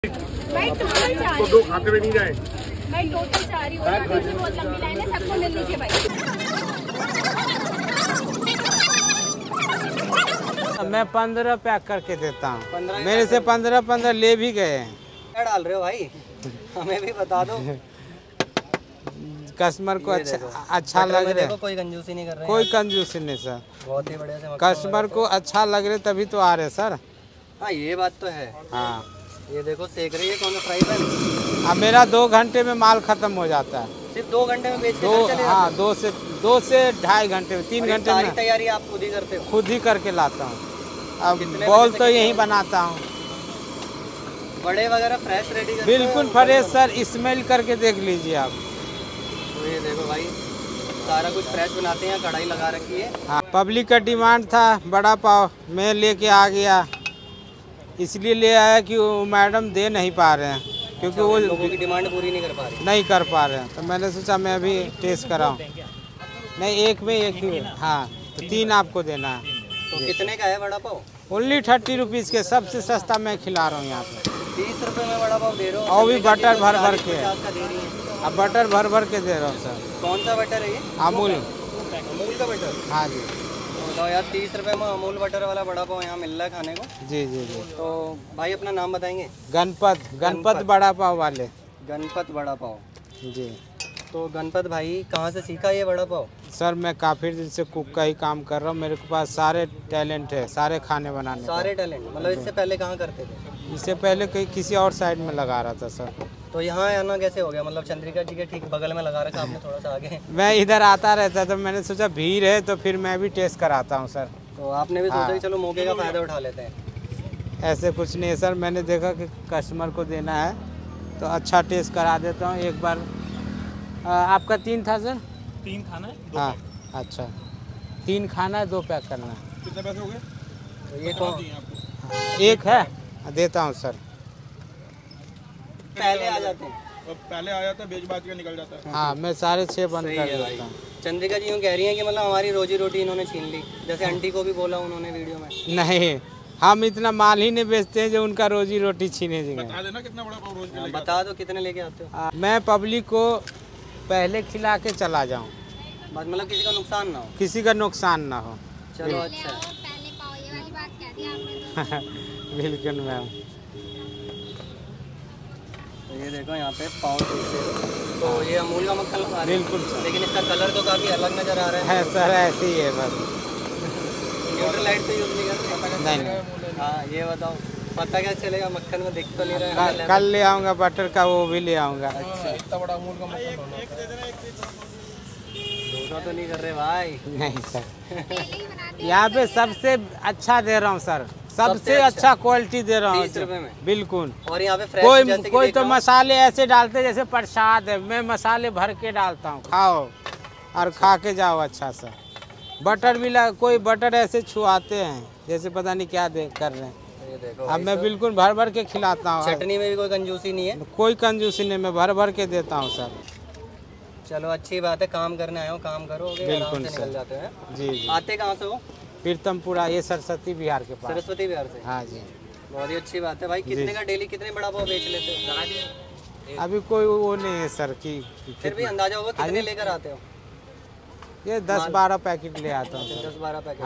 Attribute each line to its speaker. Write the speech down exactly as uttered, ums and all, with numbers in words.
Speaker 1: मैं टोटल चाह रही हूँ, दो खाते में नहीं जाए। मैं टोटल चाह रही हूँ, पीछे बहुत लंबी लाइन है, सबको मिल लीजिए भाई।
Speaker 2: मैं पंद्रह पैक करके देता हूँ, मेरे से पंद्रह पंद्रह ले भी गए हैं।
Speaker 3: क्या डाल रहे हो भाई, हमें भी बता दो।
Speaker 2: कस्टमर को अच्छा अच्छा लग रहा है,
Speaker 3: कोई कंजूसी नहीं कर रहे,
Speaker 2: कोई कंजूसी नहीं सर,
Speaker 3: बहुत ही बढ़िया से
Speaker 2: कस्टमर को अच्छा लग रहा है तभी तो आ रहे सर।
Speaker 3: हाँ ये बात तो है।
Speaker 2: हाँ
Speaker 3: ये देखो सेक रही है कौन सा फ्राई पैन।
Speaker 2: अब मेरा दो घंटे में माल खत्म हो जाता है,
Speaker 3: सिर्फ दो घंटे में बेच के
Speaker 2: दो
Speaker 3: चले
Speaker 2: हाँ दो से दो से ढाई घंटे में तीन घंटे में
Speaker 3: तैयारी आप खुद ही करते हो?
Speaker 2: खुद ही करके लाता हूँ। अब बॉल तो यही बनाता हूँ,
Speaker 3: बड़े वगैरह फ्रेश रेडी करते
Speaker 2: बिल्कुल फ्रेश सर, स्मेल करके देख लीजिए आप।
Speaker 3: तो ये देखो भाई सारा कुछ फ्रेश बनाते हैं, कढ़ाई लगा रखी है।
Speaker 2: हाँ पब्लिक का डिमांड था बड़ा पाव, मैं लेके आ गया, इसलिए ले आया कि वो मैडम दे नहीं पा रहे हैं क्योंकि
Speaker 3: अच्छा,
Speaker 2: वो
Speaker 3: लोगों की डिमांड पूरी नहीं कर पा रहे
Speaker 2: नहीं कर पा रहे हैं, तो मैंने सोचा मैं भी टेस्ट कराऊं। नहीं एक में एक ही, हाँ तो तीन आपको देना है।
Speaker 3: तो कितने का है बड़ा पाव?
Speaker 2: ओनली थर्टी रुपीज़ के, सबसे सस्ता मैं खिला रहा हूँ यहाँ पे।
Speaker 3: तीस रुपए में बड़ा पाव दे रहे हो?
Speaker 2: और भी बटर भर भर के,
Speaker 3: का दे रही है।
Speaker 2: अब बटर भर भर के दे रहा हूँ सर।
Speaker 3: कौन सा बटर है ये?
Speaker 2: अमूल।
Speaker 3: अमूल का बटर?
Speaker 2: हाँ जी।
Speaker 3: तो बताओ यार, तीस रुपए में अमूल बटर वाला बड़ा पाव यहाँ मिल रहा है खाने को।
Speaker 2: जी जी जी।
Speaker 3: तो भाई अपना नाम बताएंगे?
Speaker 2: गणपत, गणपत बड़ा पाव वाले।
Speaker 3: गणपत बड़ा पाव
Speaker 2: जी।
Speaker 3: तो गणपत भाई कहाँ से सीखा ये बड़ा पाव?
Speaker 2: सर मैं काफ़ी दिन से कुक का ही काम कर रहा हूँ, मेरे के पास सारे टैलेंट है, सारे खाने बनाने
Speaker 3: सारे टैलेंट, मतलब इससे पहले कहाँ करते थे?
Speaker 2: इससे पहले कहीं किसी और साइड में लगा रहा था सर।
Speaker 3: तो यहाँ आना कैसे हो गया, मतलब चंद्रिका जी के ठीक बगल में लगा रखा आपने, थोड़ा सा आगे?
Speaker 2: मैं इधर आता रहता तो मैंने सोचा भीड़ है तो फिर मैं भी टेस्ट कराता हूँ सर।
Speaker 3: तो आपने भी सोचा
Speaker 2: हाँ।
Speaker 3: कि चलो मौके का फ़ायदा उठा लेते हैं?
Speaker 2: ऐसे कुछ नहीं है सर, मैंने देखा कि कस्टमर को देना है तो अच्छा टेस्ट करा देता हूँ एक बार। आ, आपका तीन था सर?
Speaker 4: तीन खाना है, दो
Speaker 2: हाँ अच्छा, तीन खाना है, दो पैक करना है।
Speaker 4: कितने पैसे हो गए?
Speaker 3: तो ये कौन
Speaker 2: एक है, देता हूँ सर।
Speaker 3: पहले आ जाते हैं?
Speaker 4: तो पहले आ जाता है, बेच बाज के निकल जाता है।
Speaker 2: हाँ मैं साढ़े छः बंद
Speaker 3: सही
Speaker 2: कर
Speaker 3: है
Speaker 2: देता हूँ।
Speaker 3: चंद्रिका जी यूँ कह रही हैं कि मतलब हमारी रोजी रोटी इन्होंने छीन ली, जैसे आंटी को भी बोला उन्होंने वीडियो में।
Speaker 2: नहीं, हम इतना माल ही नहीं बेचते हैं जो उनका रोजी रोटी छीने देंगे।
Speaker 4: बता देना कितना बड़ा पाव रोज के लेके
Speaker 3: बता दो कितने लेके आते हो?
Speaker 2: मैं पब्लिक को पहले खिला के चला जाऊँ,
Speaker 3: बस मतलब किसी का नुकसान ना हो।
Speaker 2: किसी का नुकसान ना हो।
Speaker 3: चलो अच्छा
Speaker 2: बिल्कुल मैम।
Speaker 3: तो ये देखो यहाँ पे पाव तो ये अमूल का मक्खन लगा रहे हैं।
Speaker 2: बिल्कुल सर।
Speaker 3: लेकिन इसका कलर तो काफ़ी अलग नज़र आ रहा है।
Speaker 2: है सर, ऐसे ही है बस।
Speaker 3: न्यूट्रल लाइट तो यूज़ नहीं करते?
Speaker 2: नहीं नहीं।
Speaker 3: हाँ ये बताओ, पता क्या चलेगा, मक्खन में दिख तो नहीं रहा है?
Speaker 2: कल, कल ले आऊँगा बटर का, वो भी ले आऊँगा।
Speaker 3: अच्छा
Speaker 4: इतना बड़ा अमूल का मक्खन
Speaker 3: धोखा तो नहीं कर रहे भाई?
Speaker 2: नहीं सर, यहाँ पे सबसे अच्छा दे रहा हूँ सर, सबसे
Speaker 3: सबसे
Speaker 2: अच्छा क्वालिटी दे रहा हूँ।
Speaker 3: तीस रुपए में?
Speaker 2: बिल्कुल।
Speaker 3: और यहाँ पे फ्रेश
Speaker 2: कोई
Speaker 3: जैसे कि
Speaker 2: कोई
Speaker 3: देख
Speaker 2: तो
Speaker 3: रहा हूँ।
Speaker 2: मसाले ऐसे डालते जैसे प्रसाद है, मैं मसाले भर के डालता हूँ, खाओ और खा के जाओ अच्छा सा। बटर भी लगा, कोई बटर ऐसे छुआते हैं जैसे पता नहीं क्या दे कर रहे हैं।
Speaker 3: ये देखो
Speaker 2: अब मैं बिल्कुल भर भर के खिलाता हूँ,
Speaker 3: चटनी में भी कोई कंजूसी नहीं है?
Speaker 2: कोई कंजूसी नहीं, मैं भर भर के देता हूँ सर।
Speaker 3: चलो अच्छी बात है, काम करने आए हो काम करो,
Speaker 2: बिल्कुल
Speaker 3: निकल
Speaker 2: सर।
Speaker 3: जाते हैं।
Speaker 2: जी जी।
Speaker 3: आते कहाँ से हो?
Speaker 2: प्रीतमपुरा, ये सरस्वती बिहार के पास।
Speaker 3: सरस्वती बिहार से?
Speaker 2: हाँ जी।
Speaker 3: बहुत ही अच्छी बात है भाई। कितने का डेली कितने बड़ा पाव बेच लेते हो?
Speaker 2: अभी कोई वो नहीं है सर की,
Speaker 3: फिर भी अंदाजा होगा कितने लेकर आते हो?
Speaker 2: ये दस बारह पैकेट ले आता हूँ।
Speaker 3: दस बारह पैकेट।